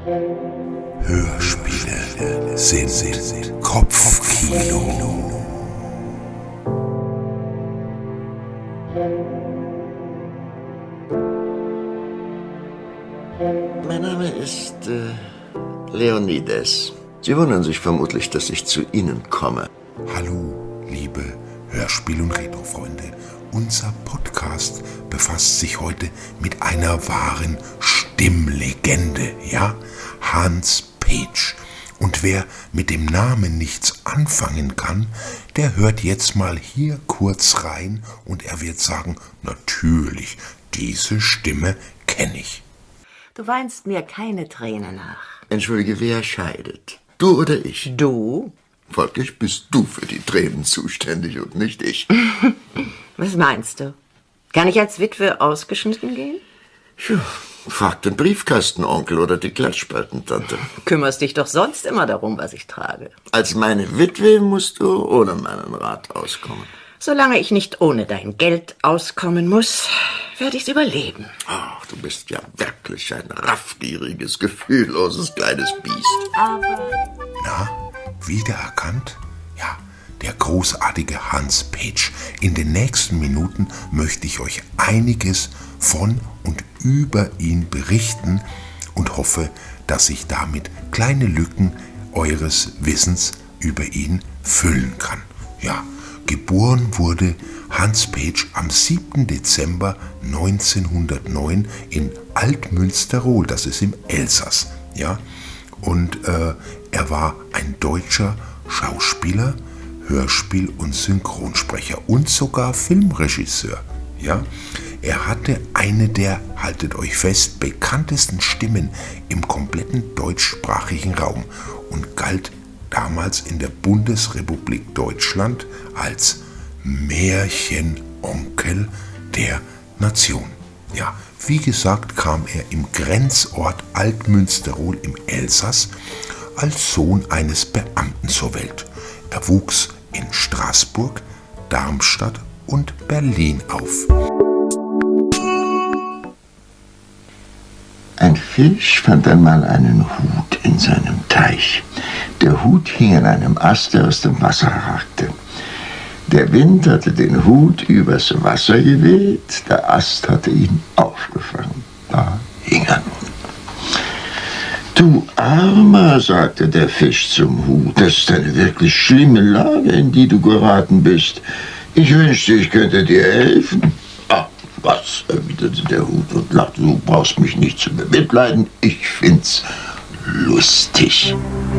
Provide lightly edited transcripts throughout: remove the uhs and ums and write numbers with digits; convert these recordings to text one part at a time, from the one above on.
Hörspiele sind Kopfkino. Mein Name ist Leonidas. Sie wundern sich vermutlich, dass ich zu Ihnen komme. Hallo, liebe Hörspiel- und Retro-Freunde. Unser Podcast befasst sich heute mit einer wahren Stimmlegende, ja? Hans Page. Und wer mit dem Namen nichts anfangen kann, der hört jetzt mal hier kurz rein und er wird sagen, natürlich, diese Stimme kenne ich. Du weinst mir keine Träne nach. Entschuldige, wer scheidet? Du oder ich? Du? Folglich bist du für die Tränen zuständig und nicht ich. Was meinst du? Kann ich als Witwe ausgeschnitten gehen? Puh, frag den Briefkastenonkel oder die Klatschspaltentante. Kümmerst dich doch sonst immer darum, was ich trage. Als meine Witwe musst du ohne meinen Rat auskommen. Solange ich nicht ohne dein Geld auskommen muss, werde ich's überleben. Ach, du bist ja wirklich ein raffgieriges, gefühlloses kleines Biest. Aber... Na, wiedererkannt? Ja, der großartige Hans Page. In den nächsten Minuten möchte ich euch einiges von und über ihn berichten und hoffe, dass ich damit kleine Lücken eures Wissens über ihn füllen kann. Ja, geboren wurde Hans Page am 7. Dezember 1909 in Altmünsterol, das ist im Elsass. Ja? Und er war ein deutscher Schauspieler, Hörspiel- und Synchronsprecher und sogar Filmregisseur. Ja? Er hatte eine der, haltet euch fest, bekanntesten Stimmen im kompletten deutschsprachigen Raum und galt damals in der Bundesrepublik Deutschland als Märchenonkel der Nation. Ja, wie gesagt, kam er im Grenzort Altmünsterol im Elsass als Sohn eines Beamten zur Welt. Er wuchs in Straßburg, Darmstadt und Berlin auf. Ein Fisch fand einmal einen Hut in seinem Teich. Der Hut hing an einem Ast, der aus dem Wasser ragte. Der Wind hatte den Hut übers Wasser geweht, der Ast hatte ihn aufgefangen. Da hing er nun. Du Armer, sagte der Fisch zum Hut, das ist eine wirklich schlimme Lage, in die du geraten bist. Ich wünschte, ich könnte dir helfen. Ah, was, erwiderte der Hut und lachte, du brauchst mich nicht zu bemitleiden, ich find's lustig.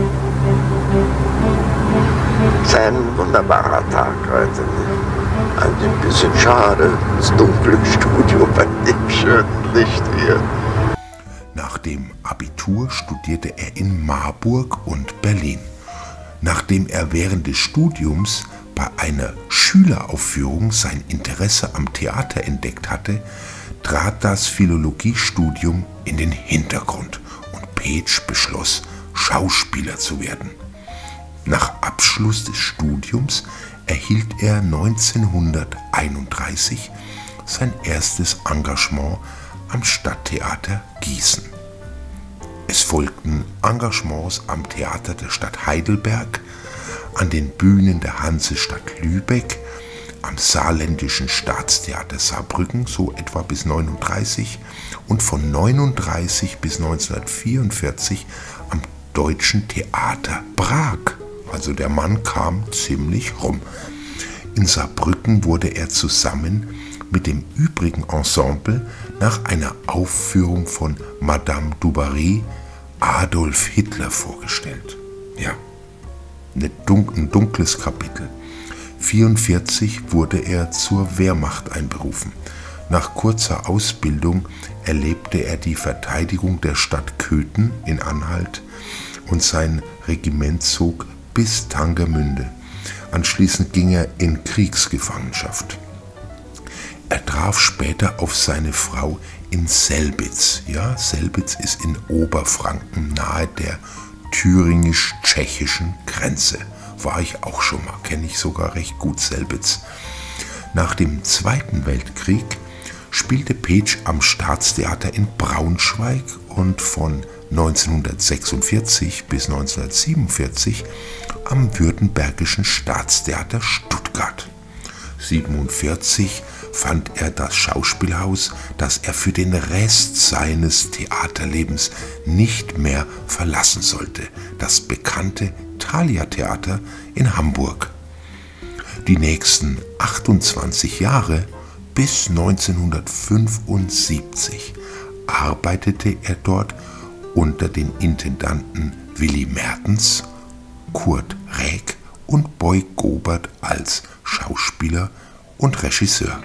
Es ist ein wunderbarer Tag heute. Ein bisschen schade, das dunkle Studio bei dem schönen Licht hier. Nach dem Abitur studierte er in Marburg und Berlin. Nachdem er während des Studiums bei einer Schüleraufführung sein Interesse am Theater entdeckt hatte, trat das Philologiestudium in den Hintergrund und Page beschloss, Schauspieler zu werden. Nach Abschluss des Studiums erhielt er 1931 sein erstes Engagement am Stadttheater Gießen. Es folgten Engagements am Theater der Stadt Heidelberg, an den Bühnen der Hansestadt Lübeck, am Saarländischen Staatstheater Saarbrücken, so etwa bis 1939, und von 1939 bis 1944 am Deutschen Theater Prag. Also der Mann kam ziemlich rum. In Saarbrücken wurde er zusammen mit dem übrigen Ensemble nach einer Aufführung von Madame du Barry Adolf Hitler vorgestellt. Ja, ein dunkles Kapitel. 1944 wurde er zur Wehrmacht einberufen. Nach kurzer Ausbildung erlebte er die Verteidigung der Stadt Köthen in Anhalt und sein Regiment zog bis Tangermünde. Anschließend ging er in Kriegsgefangenschaft. Er traf später auf seine Frau in Selbitz. Ja, Selbitz ist in Oberfranken nahe der thüringisch-tschechischen Grenze. War ich auch schon mal, kenne ich sogar recht gut Selbitz. Nach dem Zweiten Weltkrieg spielte Page am Staatstheater in Braunschweig und von 1946 bis 1947 am Württembergischen Staatstheater Stuttgart. 1947 fand er das Schauspielhaus, das er für den Rest seines Theaterlebens nicht mehr verlassen sollte, das bekannte Thalia-Theater in Hamburg. Die nächsten 28 Jahre bis 1975 arbeitete er dort unter den Intendanten Willy Mertens, Kurt Räck und Boy Gobert als Schauspieler und Regisseur.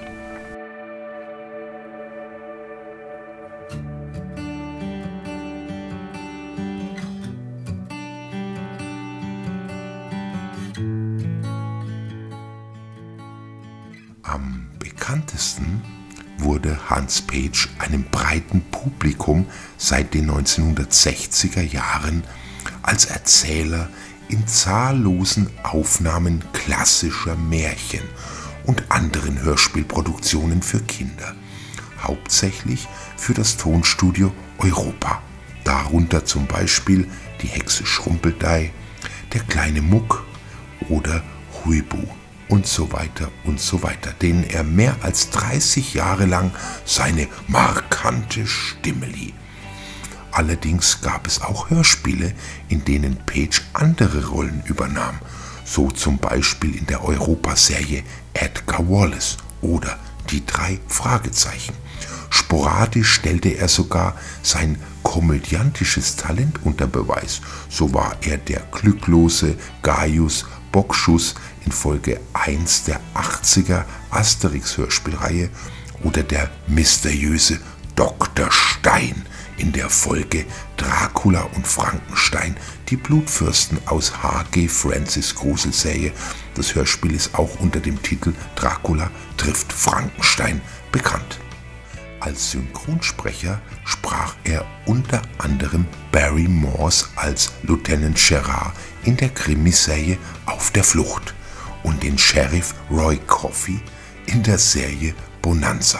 Am bekanntesten wurde Hans Page einem breiten Publikum seit den 1960er Jahren als Erzähler in zahllosen Aufnahmen klassischer Märchen und anderen Hörspielproduktionen für Kinder, hauptsächlich für das Tonstudio Europa, darunter zum Beispiel Die Hexe Schrumpeltei, Der kleine Muck oder Huibu und so weiter, denen er mehr als 30 Jahre lang seine markante Stimme lieh. Allerdings gab es auch Hörspiele, in denen Page andere Rollen übernahm, so zum Beispiel in der Europa-Serie Edgar Wallace oder Die 3 Fragezeichen. Sporadisch stellte er sogar sein komödiantisches Talent unter Beweis. So war er der glücklose Gaius Bocchus in Folge 1 der 80er Asterix-Hörspielreihe oder der mysteriöse Dr. Stein in der Folge Dracula und Frankenstein, die Blutfürsten aus H.G. Francis Gruselserie. Das Hörspiel ist auch unter dem Titel Dracula trifft Frankenstein bekannt. Als Synchronsprecher sprach er unter anderem Barry Morse als Lieutenant Gerard in der Krimiserie Auf der Flucht und den Sheriff Roy Coffey in der Serie Bonanza.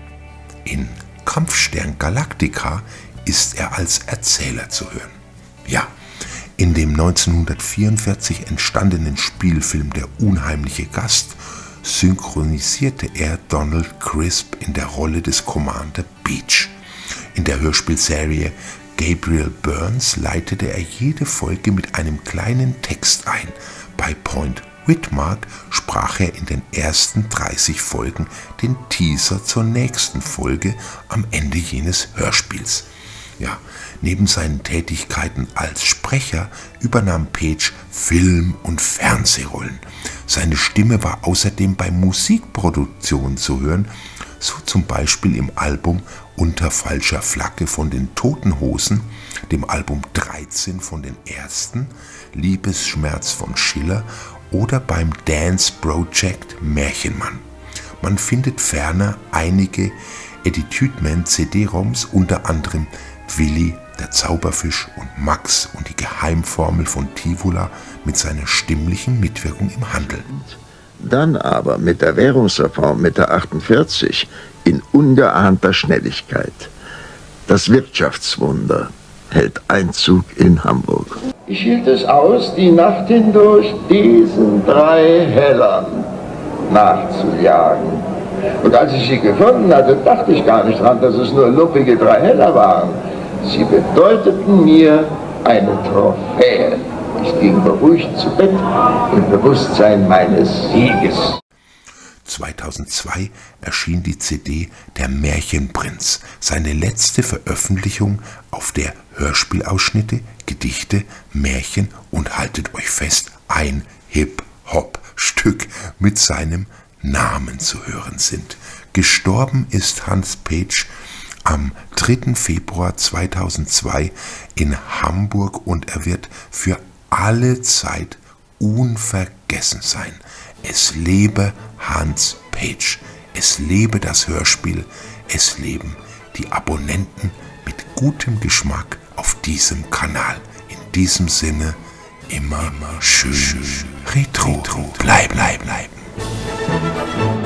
In Kampfstern Galactica ist er als Erzähler zu hören. Ja, in dem 1944 entstandenen Spielfilm Der unheimliche Gast synchronisierte er Donald Crisp in der Rolle des Commander Beach. In der Hörspielserie Gabriel Burns leitete er jede Folge mit einem kleinen Text ein. Bei Point Whitmark sprach er in den ersten 30 Folgen den Teaser zur nächsten Folge am Ende jenes Hörspiels. Ja, neben seinen Tätigkeiten als Sprecher übernahm Page Film- und Fernsehrollen. Seine Stimme war außerdem bei Musikproduktionen zu hören, so zum Beispiel im Album Unter falscher Flagge von den Toten Hosen, dem Album 13 von den Ärzten, Liebesschmerz von Schiller oder beim Dance Project Märchenmann. Man findet ferner einige Editütment-CD-ROMs, unter anderem Willi, der Zauberfisch und Max und die Geheimformel von Tivula mit seiner stimmlichen Mitwirkung im Handel. Dann aber mit der Währungsreform Mitte 48 in ungeahnter Schnelligkeit. Das Wirtschaftswunder hält Einzug in Hamburg. Ich hielt es aus, die Nacht hindurch diesen 3 Hellern nachzujagen. Und als ich sie gefunden hatte, dachte ich gar nicht dran, dass es nur luppige 3 Heller waren. Sie bedeuteten mir eine Trophäe. Ich ging beruhigt zu Bett im Bewusstsein meines Sieges. 2002 erschien die CD Der Märchenprinz, seine letzte Veröffentlichung, auf der Hörspielausschnitte, Gedichte, Märchen und, haltet euch fest, ein Hip-Hop-Stück mit seinem Namen zu hören sind. Gestorben ist Hans Page am 3. Februar 2002 in Hamburg und er wird für alle Zeit unvergessen sein. Es lebe Hans Page, es lebe das Hörspiel, es leben die Abonnenten mit gutem Geschmack auf diesem Kanal. In diesem Sinne immer schön retro bleiben.